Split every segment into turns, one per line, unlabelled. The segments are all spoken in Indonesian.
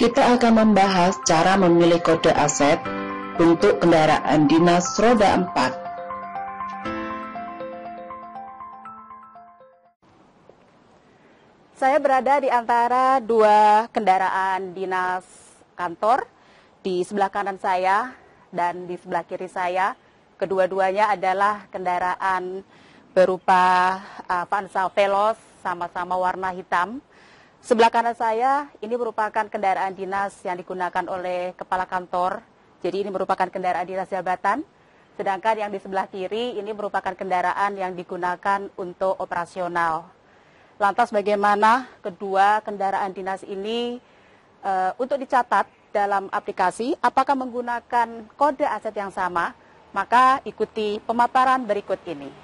Kita akan membahas cara memilih kode aset untuk kendaraan dinas roda 4.
Saya berada di antara dua kendaraan dinas kantor. Di sebelah kanan saya dan di sebelah kiri saya, kedua-duanya adalah kendaraan berupa Avanza Veloz, sama-sama warna hitam. Sebelah kanan saya, ini merupakan kendaraan dinas yang digunakan oleh kepala kantor. Jadi ini merupakan kendaraan dinas jabatan. Sedangkan yang di sebelah kiri, ini merupakan kendaraan yang digunakan untuk operasional. Lantas bagaimana kedua kendaraan dinas ini untuk dicatat dalam aplikasi, apakah menggunakan kode aset yang sama? Maka ikuti pemaparan berikut ini.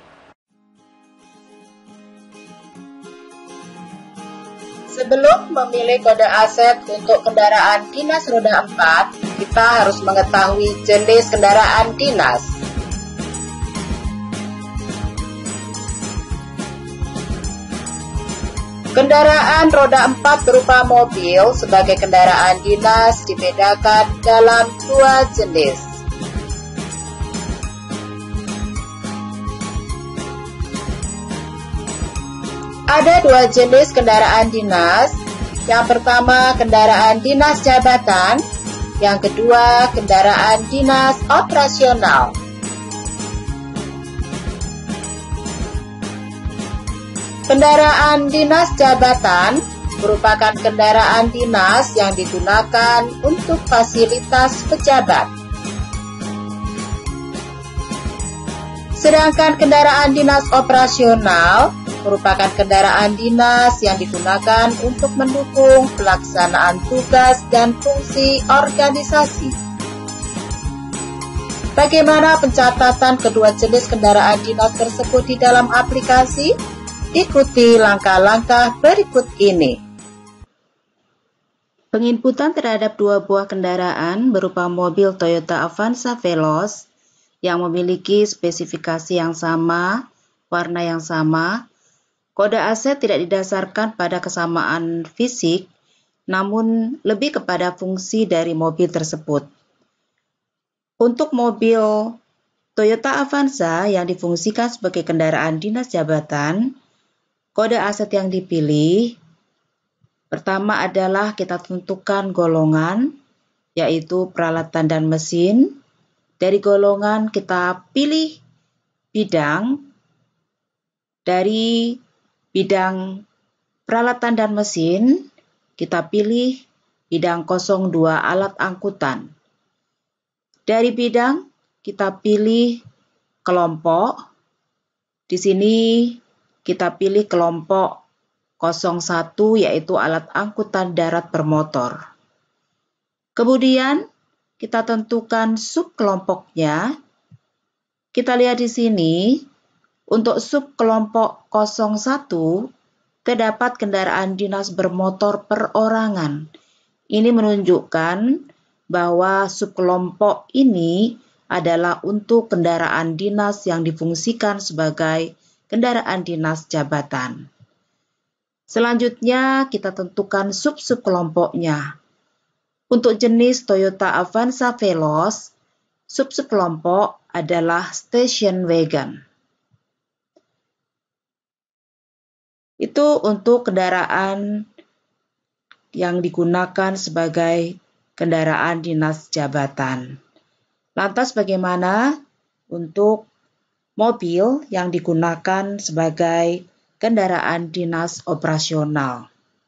Sebelum memilih kode aset untuk kendaraan dinas roda 4, kita harus mengetahui jenis kendaraan dinas. Kendaraan roda 4 berupa mobil sebagai kendaraan dinas dibedakan dalam dua jenis. Ada dua jenis kendaraan dinas. Yang pertama, kendaraan dinas jabatan. Yang kedua, kendaraan dinas operasional. Kendaraan dinas jabatan merupakan kendaraan dinas yang digunakan untuk fasilitas pejabat. Sedangkan kendaraan dinas operasional merupakan kendaraan dinas yang digunakan untuk mendukung pelaksanaan tugas dan fungsi organisasi. Bagaimana pencatatan kedua jenis kendaraan dinas tersebut di dalam aplikasi? Ikuti langkah-langkah berikut ini. Penginputan terhadap dua buah kendaraan berupa mobil Toyota Avanza Veloz yang memiliki spesifikasi yang sama, warna yang sama. Kode aset tidak didasarkan pada kesamaan fisik, namun lebih kepada fungsi dari mobil tersebut. Untuk mobil Toyota Avanza yang difungsikan sebagai kendaraan dinas jabatan, kode aset yang dipilih pertama adalah kita tentukan golongan, yaitu peralatan dan mesin. Dari golongan kita pilih bidang. Dari bidang peralatan dan mesin, kita pilih bidang 02 alat angkutan. Dari bidang kita pilih kelompok. Di sini kita pilih kelompok 01 yaitu alat angkutan darat bermotor. Kemudian kita tentukan subkelompoknya. Kita lihat di sini, untuk subkelompok 01 terdapat kendaraan dinas bermotor perorangan. Ini menunjukkan bahwa subkelompok ini adalah untuk kendaraan dinas yang difungsikan sebagai kendaraan dinas jabatan. Selanjutnya kita tentukan sub-subkelompoknya. Untuk jenis Toyota Avanza Veloz, sub-subkelompok adalah station wagon. Itu untuk kendaraan yang digunakan sebagai kendaraan dinas jabatan. Lantas bagaimana untuk mobil yang digunakan sebagai kendaraan dinas operasional?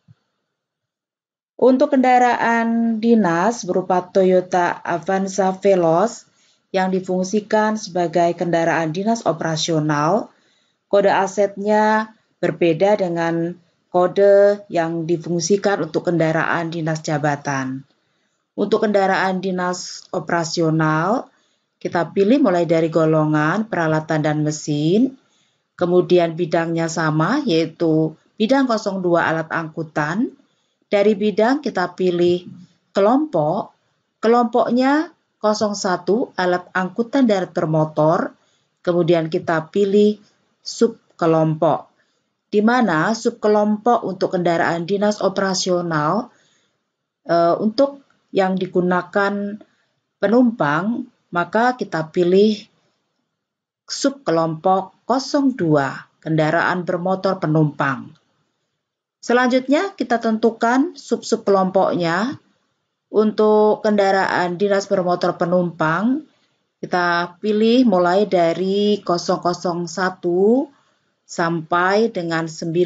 Untuk kendaraan dinas berupa Toyota Avanza Veloz yang difungsikan sebagai kendaraan dinas operasional, kode asetnya berbeda dengan kode yang difungsikan untuk kendaraan dinas jabatan. Untuk kendaraan dinas operasional, kita pilih mulai dari golongan, peralatan, dan mesin. Kemudian bidangnya sama, yaitu bidang 02 alat angkutan. Dari bidang kita pilih kelompok. Kelompoknya 01 alat angkutan darat bermotor. Kemudian kita pilih subkelompok, di mana subkelompok untuk kendaraan dinas operasional Untuk yang digunakan penumpang, maka kita pilih subkelompok 02, kendaraan bermotor penumpang. Selanjutnya kita tentukan sub-sub kelompoknya. Untuk kendaraan dinas bermotor penumpang, kita pilih mulai dari 001 sampai dengan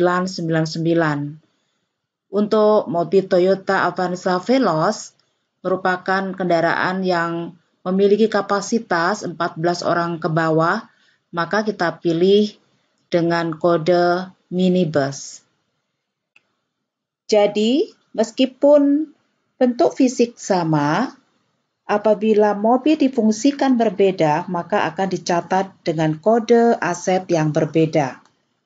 999. Untuk mobil Toyota Avanza Veloz merupakan kendaraan yang memiliki kapasitas 14 orang ke bawah, maka kita pilih dengan kode minibus. Jadi, meskipun bentuk fisik sama, apabila mobil difungsikan berbeda, maka akan dicatat dengan kode aset yang berbeda.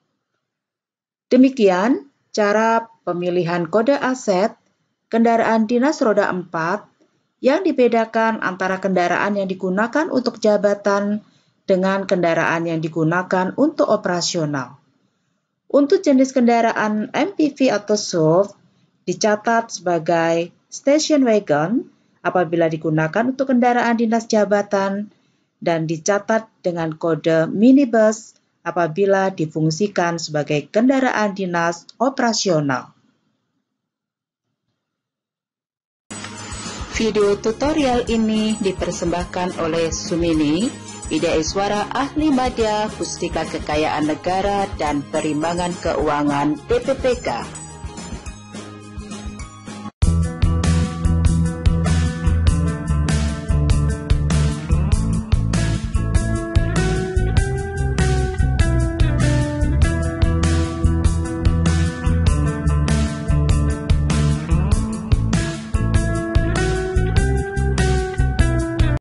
Demikian cara pemilihan kode aset kendaraan dinas roda 4 yang dibedakan antara kendaraan yang digunakan untuk jabatan dengan kendaraan yang digunakan untuk operasional. Untuk jenis kendaraan MPV atau SUV dicatat sebagai station wagon apabila digunakan untuk kendaraan dinas jabatan dan dicatat dengan kode minibus apabila difungsikan sebagai kendaraan dinas operasional. Video tutorial ini dipersembahkan oleh Sumini, Ida Iswara Ahli Madya Pustika Kekayaan Negara dan Perimbangan Keuangan BPPK.